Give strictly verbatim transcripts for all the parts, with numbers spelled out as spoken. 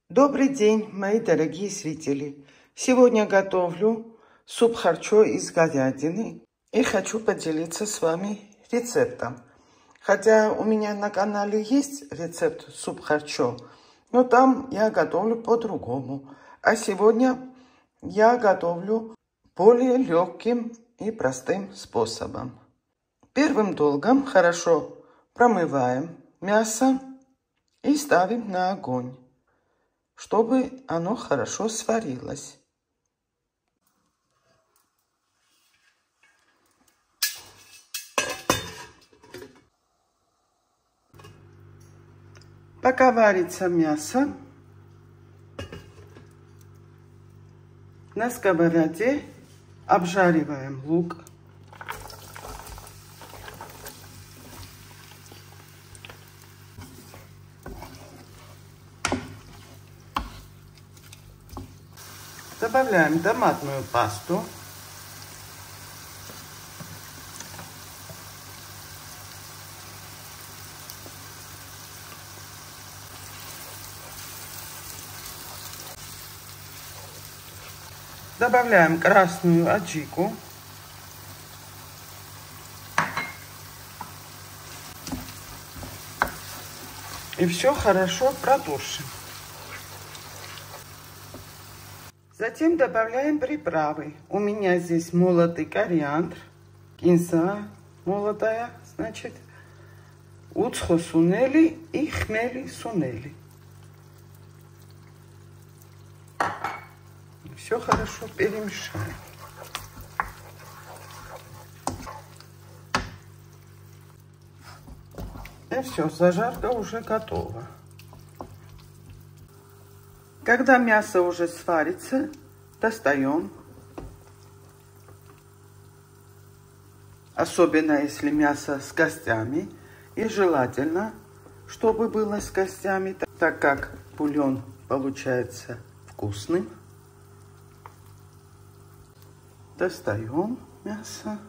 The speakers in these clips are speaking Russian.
Добрый день, мои дорогие зрители! Сегодня готовлю суп харчо из говядины и хочу поделиться с вами рецептом. Хотя у меня на канале есть рецепт суп харчо, но там я готовлю по-другому. А сегодня я готовлю более легким и простым способом. Первым долгом хорошо промываем мясо и ставим на огонь, чтобы оно хорошо сварилось. Пока варится мясо, на сковороде обжариваем лук. Добавляем томатную пасту. Добавляем красную аджику. И все хорошо протушим. Затем добавляем приправы. У меня здесь молотый кориандр, кинза молотая, значит, уцхо сунели и хмели сунели. Все хорошо перемешаем. И все, зажарка уже готова. Когда мясо уже сварится, достаем. Особенно если мясо с костями. И желательно, чтобы было с костями, так как бульон получается вкусным. Достаем мясо.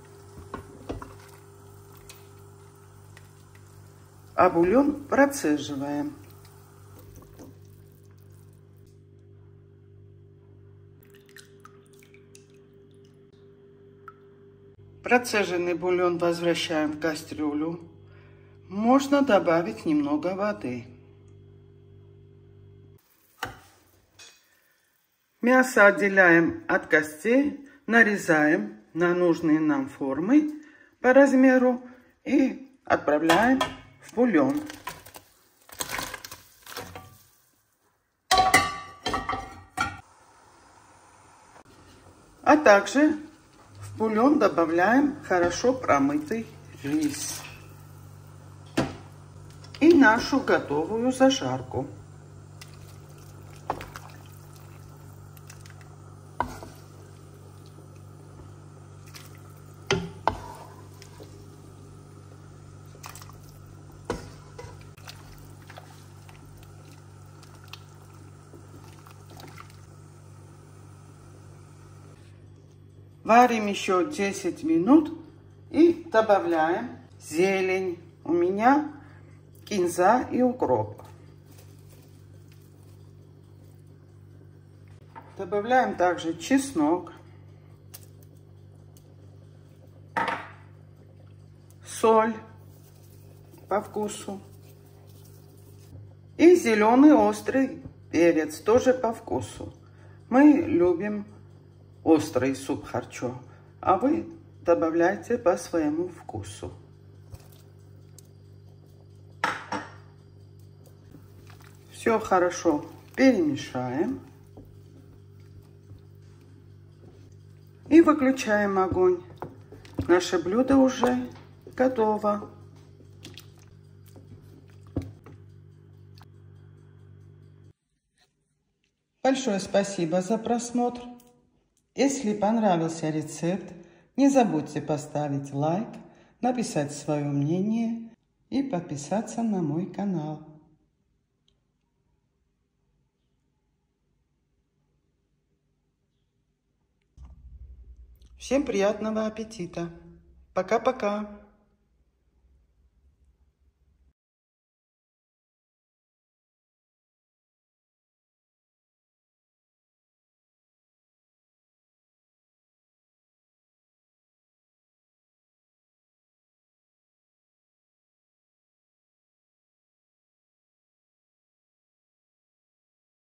А бульон процеживаем. Процеженный бульон возвращаем в кастрюлю. Можно добавить немного воды. Мясо отделяем от костей, нарезаем на нужные нам формы по размеру и отправляем в бульон. А также в бульон добавляем хорошо промытый рис и нашу готовую зажарку. Варим еще десять минут и добавляем зелень. У меня кинза и укроп. Добавляем также чеснок, соль по вкусу и зеленый острый перец тоже по вкусу. Мы любим острый суп харчо, а вы добавляйте по своему вкусу. Все хорошо перемешаем и выключаем огонь. Наше блюдо уже готово. Большое спасибо за просмотр. Если понравился рецепт, не забудьте поставить лайк, написать свое мнение и подписаться на мой канал. Всем приятного аппетита! Пока-пока!